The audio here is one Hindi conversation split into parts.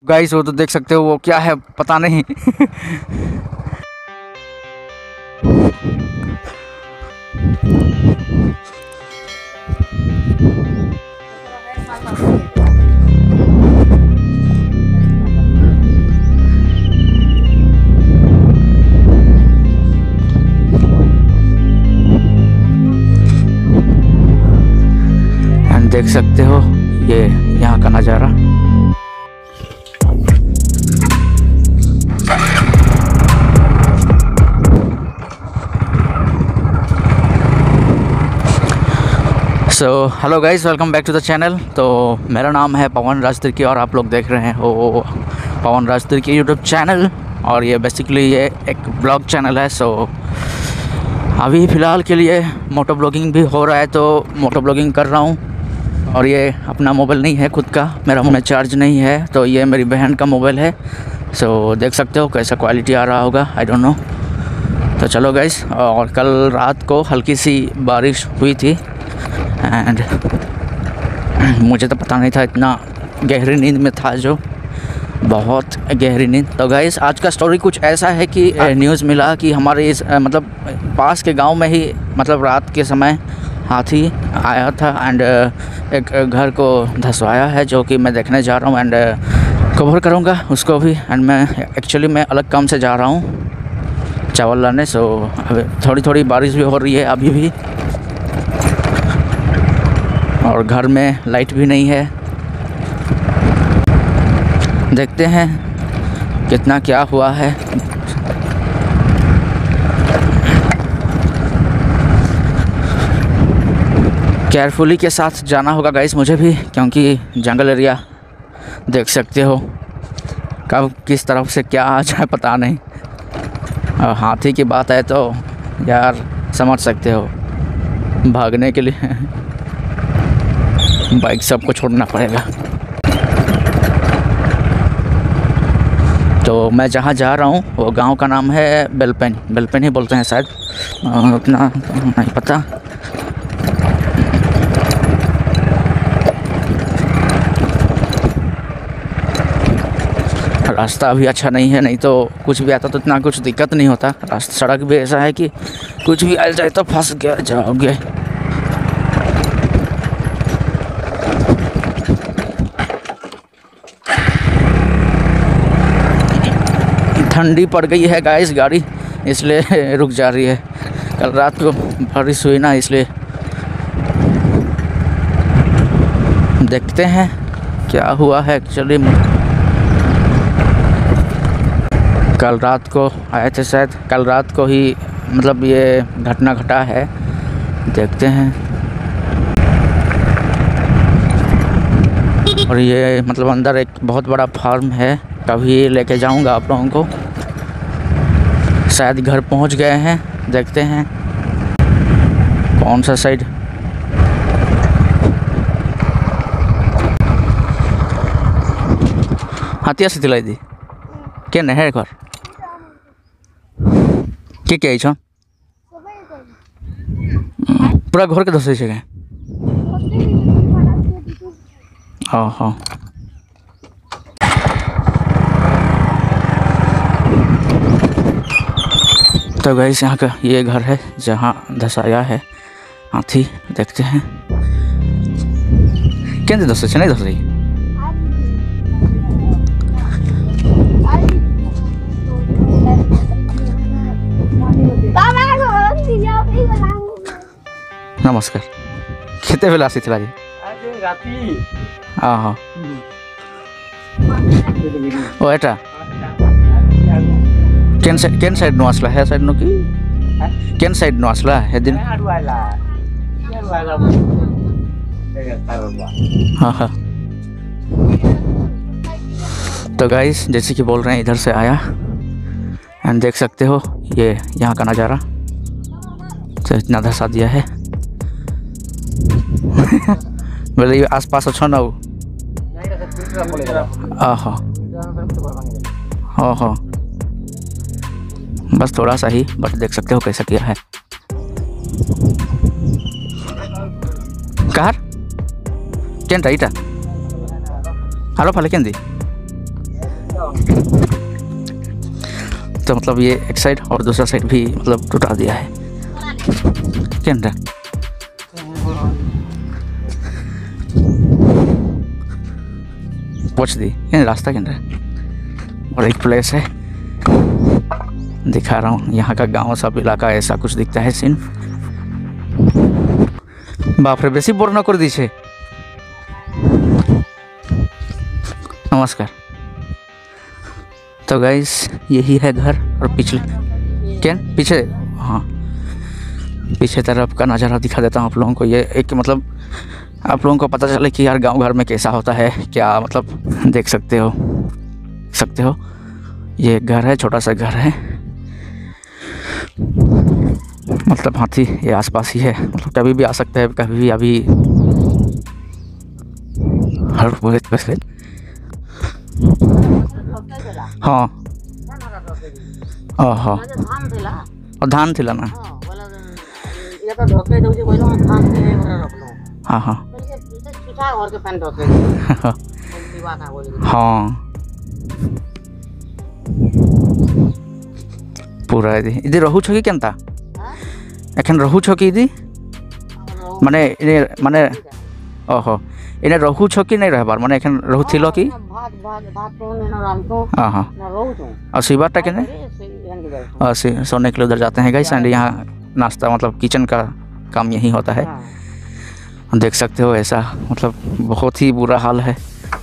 गाइस वो तो देख सकते हो, वो क्या है पता नहीं। देख सकते हो ये यहाँ का नज़ारा। So hello guys, welcome back to the channel. तो मेरा नाम है पवन राजतिर्की और आप लोग देख रहे हो पवन राजतिर्की यूट्यूब चैनल। और ये बेसिकली ये एक ब्लॉग चैनल है। सो अभी फ़िलहाल के लिए मोटो ब्लॉगिंग भी हो रहा है, तो मोटो ब्लॉगिंग कर रहा हूँ। और ये अपना मोबाइल नहीं है खुद का, मेरा में चार्ज नहीं है, तो ये मेरी बहन का मोबाइल है। सो देख सकते हो कैसा क्वालिटी आ रहा होगा, आई डोंट नो। तो चलो गाइस, और कल रात को हल्की सी बारिश हुई थी एंड मुझे तो पता नहीं था, इतना गहरी नींद में था, जो बहुत गहरी नींद। तो गाइस आज का स्टोरी कुछ ऐसा है कि न्यूज़ मिला कि हमारे इस मतलब पास के गांव में ही मतलब रात के समय हाथी आया था एंड एक घर को धंसवाया है, जो कि मैं देखने जा रहा हूँ एंड कवर करूँगा उसको भी। एंड मैं अलग काम से जा रहा हूँ चावल लाने। सो अभी थोड़ी थोड़ी बारिश भी हो रही है अभी भी, और घर में लाइट भी नहीं है। देखते हैं कितना क्या हुआ है। केयरफुली के साथ जाना होगा गाइस मुझे भी, क्योंकि जंगल एरिया देख सकते हो कब किस तरफ से क्या आ जाए पता नहीं। और हाथी की बात है तो यार समझ सकते हो, भागने के लिए बाइक सबको छोड़ना पड़ेगा। तो मैं जहाँ जा रहा हूँ वो गांव का नाम है बेलपेन ही बोलते हैं शायद, उतना नहीं पता। रास्ता अभी अच्छा नहीं है, नहीं तो कुछ भी आता तो इतना कुछ दिक्कत नहीं होता। रास्ता सड़क भी ऐसा है कि कुछ भी आ जाए तो फंस गया जाओगे। ठंडी पड़ गई है गाइस गाड़ी, इसलिए रुक जा रही है। कल रात को बारिश हुई ना, इसलिए देखते हैं क्या हुआ है एक्चुअली। कल रात को आए थे शायद, कल रात को ही मतलब ये घटना घटा है। देखते हैं। और ये मतलब अंदर एक बहुत बड़ा फार्म है, कभी लेके जाऊंगा आप लोगों को। शायद घर पहुंच गए हैं, देखते हैं कौन सा साइड। हाथिया से दिलाई दी के नहीं घर के छ पूरा घर के धसे छे। हाँ हाँ तो गाइस यहाँ का ये घर है जहाँ धसाया है हाथी। देखते हैं केंद्र धसे छे, नहीं धस रही। नमस्कार, केते बेला आसीथिला जी? आज राती। हाँ हाँ ओ एटा केन साइड नो आसला है साइड नो की केन साइड नो आसला है दिन। हाँ हाँ तो गाइस जैसे कि बोल रहे हैं इधर से आया एंड देख सकते हो ये यहाँ का नज़ारा। तो इतना धसा दिया है। बोले ये आसपास अच्छा ना हो। हाँ हाँ बस थोड़ा सा ही, बट देख सकते हो कैसा किया है। कार केनटा इटा आरो फाले केंदी तो मतलब ये एक साइड और दूसरा साइड भी मतलब टूटा दिया है। क्या पूछ दी रास्ता के अंदर और एक प्लेस है, दिखा रहा हूँ यहाँ का गांव सब इलाका ऐसा कुछ दिखता है सीन। बाप रे बेसी बोर न कर दीजिए। नमस्कार। तो गाइस यही है घर और पिछले क्या पीछे, हाँ पीछे तरफ का नज़ारा दिखा देता हूँ आप लोगों को। ये एक मतलब आप लोगों को पता चले कि यार गांव घर में कैसा होता है क्या, मतलब देख सकते हो ये एक घर है, छोटा सा घर है, मतलब हाथी ये आसपास ही है, मतलब कभी भी आ सकते हैं, कभी भी अभी हर वैसे। हाँ हाँ और धान थिला ना। हाँ हाँ हाँ पूरा इधर रहू छो कि केनता एखन रहू छो कि इदी माने माने ओहो इने रहू छो कि नहीं रहबार माने एखन रहू थिलो कि हाँ हाँ और शिवाटा के नहीं सोने के लिए उधर जाते हैं गाइस। एंड यहाँ नाश्ता मतलब किचन का काम यही होता है, देख सकते हो ऐसा, मतलब बहुत ही बुरा हाल है।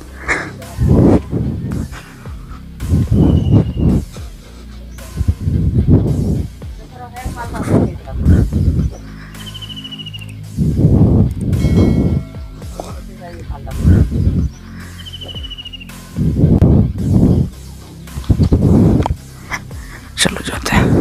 चलो जाते हैं।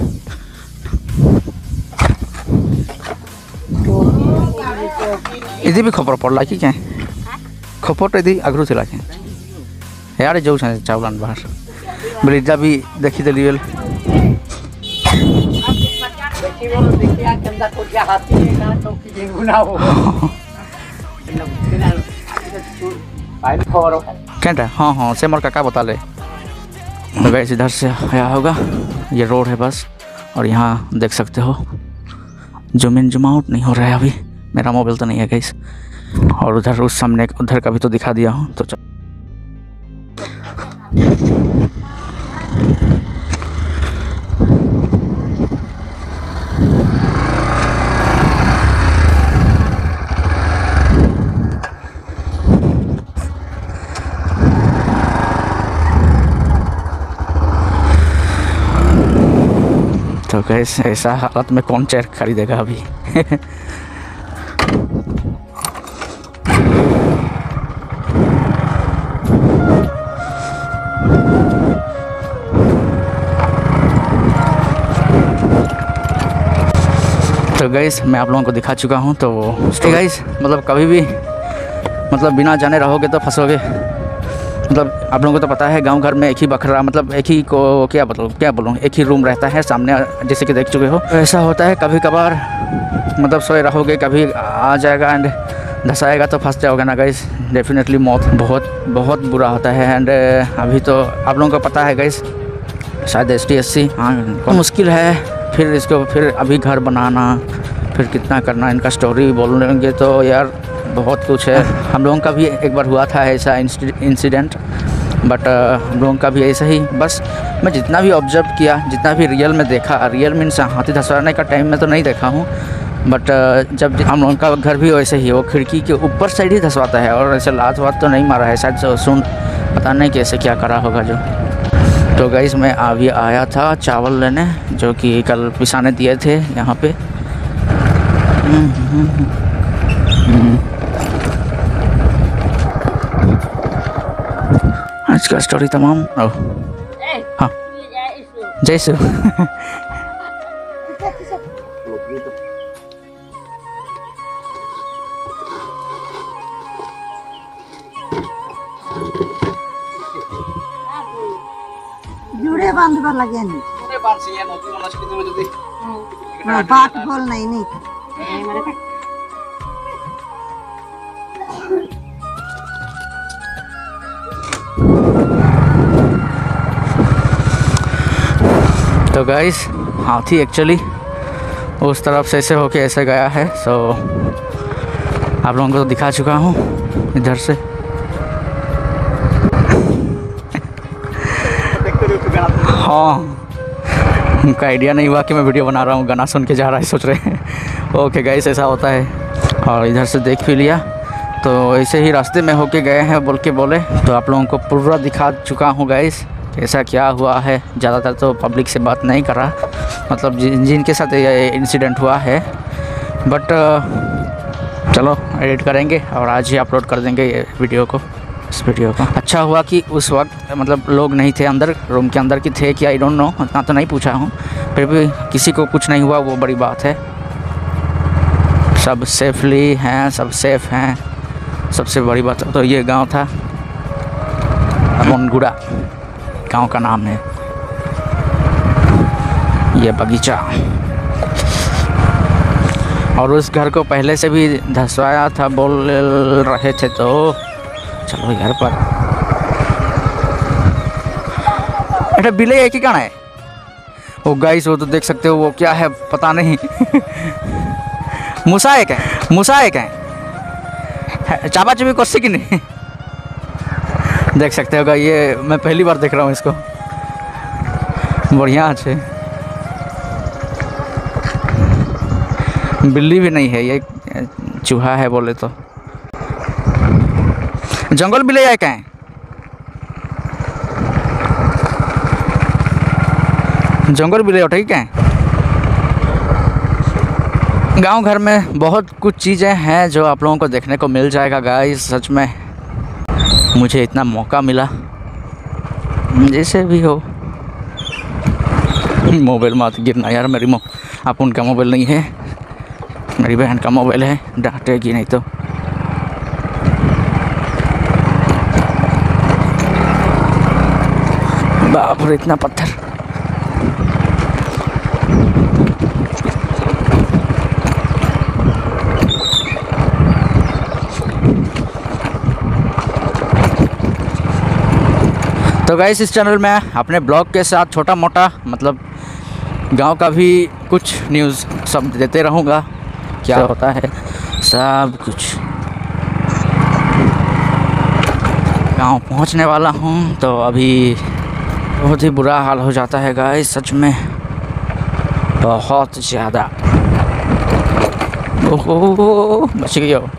इधर भी खबर पड़ला कि क्या खबर इधर आगरू थिला क्या यार जाऊ चावलान बाहर ब्रिजा भी देखी दिली क्या। हाँ हाँ से मोर काका बता ले। तो गाइस इधर से आया होगा, ये रोड है बस, और यहाँ देख सकते हो जूम इन जूम आउट नहीं हो रहा है अभी, मेरा मोबाइल तो नहीं है गाइस। और उधर उस सामने उधर का भी तो दिखा दिया हूँ। तो तो गाइस ऐसा हालत में कौन चेयर खरीदेगा अभी। तो गाइस मैं आप लोगों को दिखा चुका हूँ। तो गाइस मतलब कभी भी मतलब बिना जाने रहोगे तो फंसोगे। मतलब आप लोगों को तो पता है गांव घर में एक ही बकरा, मतलब एक ही को क्या बोलूँ एक ही रूम रहता है सामने, जैसे कि देख चुके हो। तो ऐसा होता है कभी कभार, मतलब सोए रहोगे कभी आ जाएगा एंड धसाएगा तो फंस जाओगे ना गाइस। डेफिनेटली मौत बहुत बुरा होता है। एंड अभी तो आप लोगों को पता है गाइस शायद ST-SC हाँ मुश्किल है, फिर इसको फिर अभी घर बनाना, फिर कितना करना, इनका स्टोरी बोलेंगे तो यार बहुत कुछ है। हम लोगों का भी एक बार हुआ था ऐसा इंसिडेंट, बट हम लोगों का भी ऐसा ही। बस मैं जितना भी ऑब्जर्व किया, जितना भी रियल में देखा, रियल मीन्स हाथी धंसवाने का टाइम में तो नहीं देखा हूँ, बट जब हम लोगों का घर भी वैसे ही, वो खिड़की के ऊपर साइड ही धंसवाता है, और ऐसे लात वात तो नहीं मारा है शायद, सुन पता नहीं कैसे क्या करा होगा जो। तो गाइस मैं अभी आया था चावल लेने, जो कि कल पिसाने दिए थे यहाँ पे। आज का स्टोरी तमाम। हाँ जैसे जुड़े बांधवा लगे नहीं, जुड़े बांध से ये नदी वाला स्थिति में जदी बात बोल नहीं तो गाइस हाथी एक्चुअली उस तरफ से ऐसे होके ऐसे गया है। सो आप लोगों को तो दिखा चुका हूँ इधर से। हाँ, उनका आइडिया नहीं हुआ कि मैं वीडियो बना रहा हूँ, गाना सुन के जा रहा है सोच रहे हैं। ओके गाइस, ऐसा होता है। और इधर से देख भी लिया, तो ऐसे ही रास्ते में होके गए हैं बोल के बोले, तो आप लोगों को पूरा दिखा चुका हूँ गाइस ऐसा क्या हुआ है। ज़्यादातर तो पब्लिक से बात नहीं कर रहा, मतलब जिनके साथ ये इंसिडेंट हुआ है। बट चलो एडिट करेंगे और आज ही अपलोड कर देंगे ये वीडियो को, इस वीडियो को। अच्छा हुआ कि उस वक्त मतलब लोग नहीं थे अंदर, रूम के अंदर की थे कि आई डोंट नो, उतना तो नहीं पूछा हूँ, फिर भी किसी को कुछ नहीं हुआ, वो बड़ी बात है। सब सेफली हैं, सब सेफ हैं, सबसे बड़ी बात। तो ये गांव था अमनगुड़ा, गांव का नाम है। ये बगीचा, और उस घर को पहले से भी धसवाया था बोल रहे थे। तो चलो घर पर अरे बिले है कि कहाँ है वो गाइस, वो तो देख सकते हो वो क्या है पता नहीं। मूसा है क्या, मूसा है क्या, चापा चुपी कोसी की नहीं। देख सकते हो, ये मैं पहली बार देख रहा हूँ इसको, बढ़िया अच्छे। बिल्ली भी नहीं है, ये चूहा है बोले तो। जंगल बिल्ली है क्या है, जंगल बिल्ली उठे क्या है। गांव घर में बहुत कुछ चीज़ें हैं जो आप लोगों को देखने को मिल जाएगा गाइस। सच में मुझे इतना मौका मिला, जैसे भी हो। मोबाइल मत गिरना यार, मेरी आप उनका मोबाइल नहीं है, मेरी बहन का मोबाइल है, डांटेगी नहीं तो। बाप रे इतना पत्थर। तो गाइस इस चैनल में अपने ब्लॉग के साथ छोटा मोटा मतलब गांव का भी कुछ न्यूज़ सब देते रहूँगा, क्या होता है सब कुछ। गांव पहुंचने वाला हूं, तो अभी बहुत ही बुरा हाल हो जाता है गाइस, सच में बहुत ज़्यादा। ओहो बच गई हो।